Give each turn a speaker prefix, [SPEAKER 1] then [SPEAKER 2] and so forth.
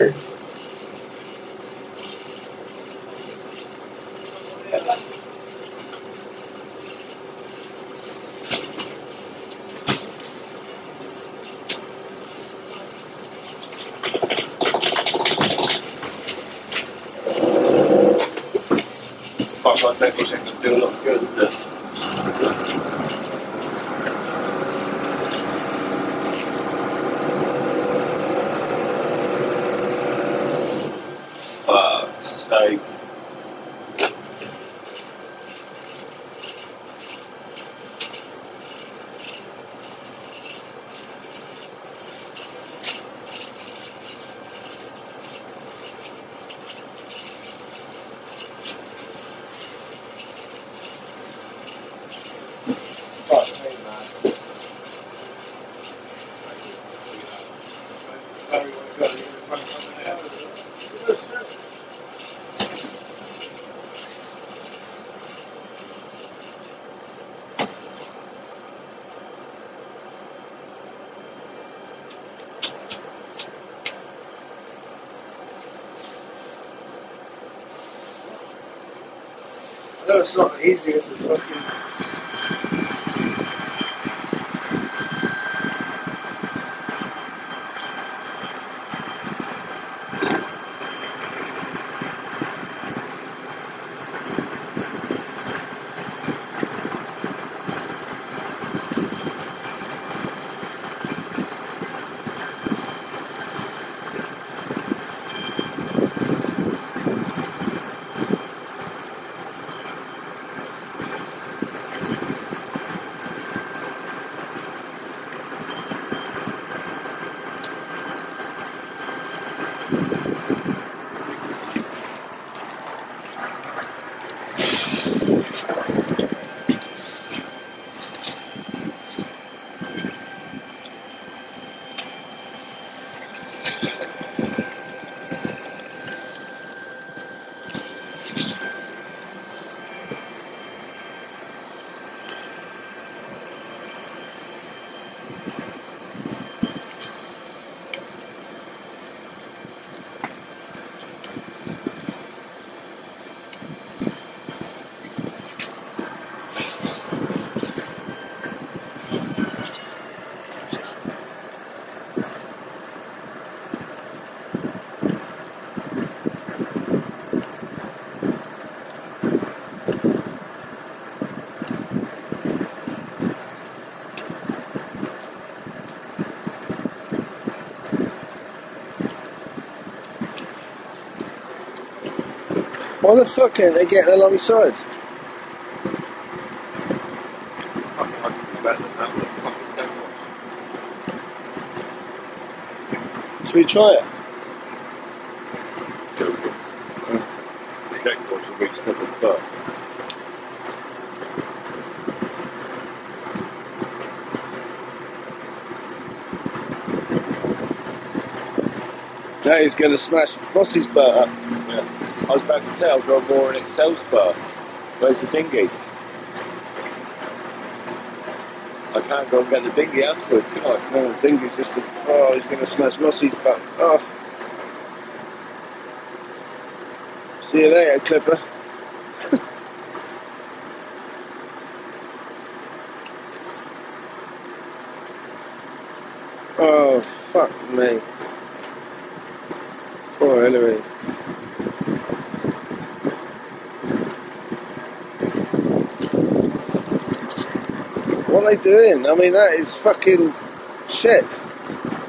[SPEAKER 1] I think we can do a lot good. Fuck's sake.
[SPEAKER 2] No, it's not easy, it's a fucking... Why the fuck ain't they getting alongside? Should we try it? Now he's going to smash Boss's boat up.
[SPEAKER 1] Yeah. I was about to say I'll go more in Excel's berth. Where's the dinghy? I can't go and get the dinghy afterwards, can I?
[SPEAKER 2] No, the dinghy's just a... Oh, he's going to smash Mossy's boat. Oh. See you later, Clipper. Oh, fuck me. Poor Hillary. What are they doing? I mean, that is fucking shit.